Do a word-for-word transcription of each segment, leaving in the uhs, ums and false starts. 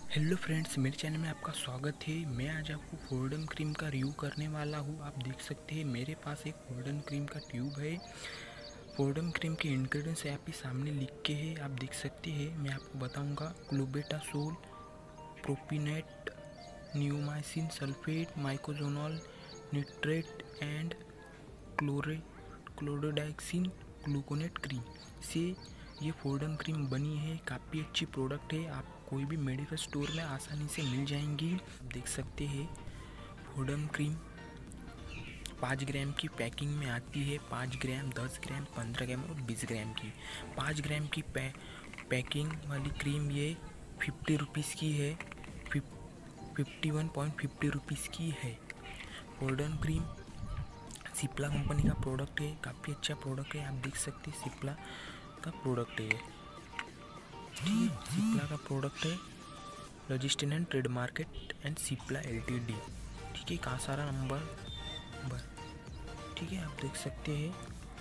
Hello friends, मेरे channel में आपका स्वागत है। मैं आज आपको फोर्डम क्रीम का रिव्यू करने वाला हूँ। आप देख सकते हैं मेरे पास एक फोर्डम क्रीम का ट्यूब है। फोर्डम क्रीम के इंग्रेडिएंट्स आपके सामने लिख के है, आप देख सकते हैं। मैं आपको बताऊंगा clobetasol, propionate, neomycin sulphate, miconazole nitrate and क्लोरे क्लोरोडाइक्सिन ग्लूकोनेट क्रीम से ये फोर्डम क्रीम बनी है। काफ़ी अच्छी प्रोडक्ट है, आप कोई भी मेडिकल स्टोर में आसानी से मिल जाएंगी। आप देख सकते हैं फोर्डम क्रीम पाँच ग्राम की पैकिंग में आती है। पाँच ग्राम, दस ग्राम, पंद्रह ग्राम और बीस ग्राम की। पाँच ग्राम की पै, पैकिंग वाली क्रीम ये फिफ्टी रुपीज़ की है। Fifty one point fifty rupees की है। फोर्डम क्रीम सिप्ला कंपनी का प्रोडक्ट है, काफ़ी अच्छा प्रोडक्ट है। आप देख सकते हैं सिप्ला का प्रोडक्ट है ये, ठीक है। सिप्ला का प्रोडक्ट है, registered and trade market and Cipla LTD, ठीक है। का सारा नंबर नंबर ठीक है, आप देख सकते हैं।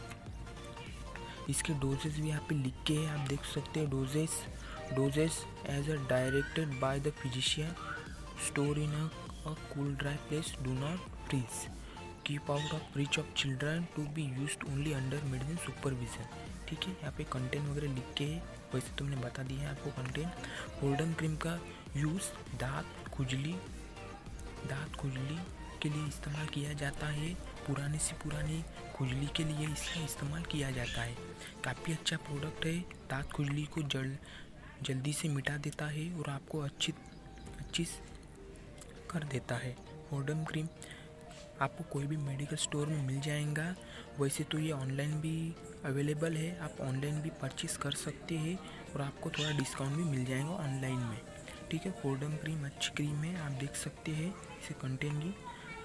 इसके डोजेस भी यहाँ पे लिख के है, आप देख सकते हैं। Doses doses as a directed by the physician, store in a cool dry place, do not freeze, keep out of reach of children, to be used only under medicine supervision, ठीक है। यहाँ पे कंटेंट वगैरह लिख के है, वैसे तुमने बता दिया है आपको कंटेंट। फोर्डम क्रीम का यूज़ दांत खुजली दांत खुजली के लिए इस्तेमाल किया जाता है। पुराने से पुरानी खुजली के लिए इसका इस्तेमाल किया जाता है। काफ़ी अच्छा प्रोडक्ट है, दांत खुजली को जल जल्दी से मिटा देता है और आपको अच्छी अच्छी कर देता है। फोर्डम क्रीम आपको कोई भी मेडिकल स्टोर में मिल जाएगा। वैसे तो ये ऑनलाइन भी अवेलेबल है, आप ऑनलाइन भी परचेस कर सकते हैं और आपको थोड़ा डिस्काउंट भी मिल जाएगा ऑनलाइन में, ठीक है। फोर्डम क्रीम अच्छी क्रीम है, आप देख सकते हैं इसे कंटेंट की।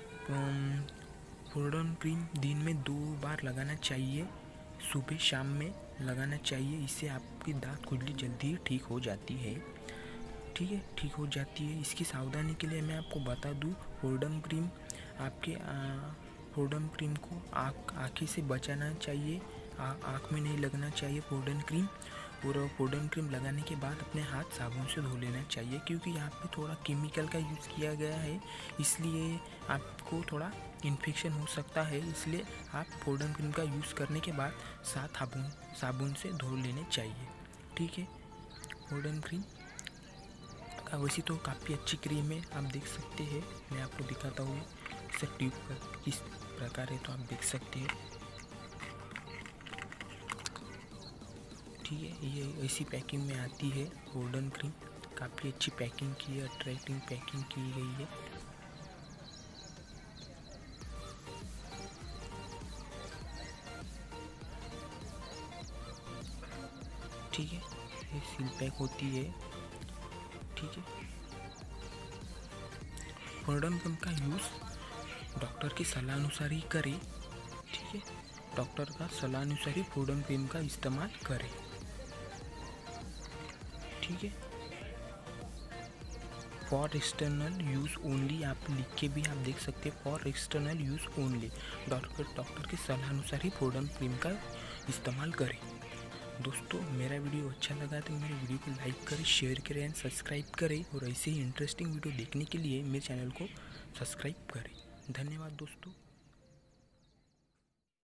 फोर्डम क्रीम दिन में दो बार लगाना चाहिए, सुबह शाम में लगाना चाहिए। इससे आपकी दांत खुजली जल्दी ही ठीक हो जाती है, ठीक है, ठीक हो जाती है। इसकी सावधानी के लिए मैं आपको बता दूं, फोर्डम क्रीम आपके फोर्डम क्रीम को आँख आँखें से बचाना चाहिए, आँख में नहीं लगना चाहिए फोर्डम क्रीम। और फोर्डम क्रीम लगाने के बाद अपने हाथ साबुन से धो लेना चाहिए, क्योंकि यहाँ पे थोड़ा केमिकल का यूज़ किया गया है, इसलिए आपको थोड़ा इन्फेक्शन हो सकता है। इसलिए आप फोर्डम क्रीम का यूज़ करने के बाद साथ साबुन साबुन से धो लेने चाहिए, ठीक है। फोर्डम क्रीम वैसे तो काफ़ी अच्छी क्रीम है, आप देख सकते हैं। मैं आपको दिखाता हूँ इसका ट्यूब का किस प्रकार है, तो आप देख सकते हैं, ठीक है। ये ऐसी पैकिंग में आती है फोर्डम क्रीम, काफ़ी अच्छी पैकिंग की है, अट्रैक्टिव पैकिंग की गई है, ठीक है। ये सील पैक होती है, ठीक है। फोर्डम क्रीम का यूज़ डॉक्टर की सलाह अनुसार ही करें, ठीक है। डॉक्टर का सलाह अनुसार ही फोर्डम क्रीम का इस्तेमाल करें, ठीक है। फॉर एक्सटर्नल यूज़ ओनली, आप लिख के भी आप देख सकते हैं, for external use only, doctor doctor के सलाह अनुसार ही फोर्डम क्रीम का इस्तेमाल करें। दोस्तों, मेरा वीडियो अच्छा लगा तो मेरे वीडियो को लाइक करें, शेयर करें एंड सब्सक्राइब करें, और ऐसे ही इंटरेस्टिंग वीडियो देखने के लिए मेरे चैनल को सब्सक्राइब करें। धन्यवाद दोस्तों।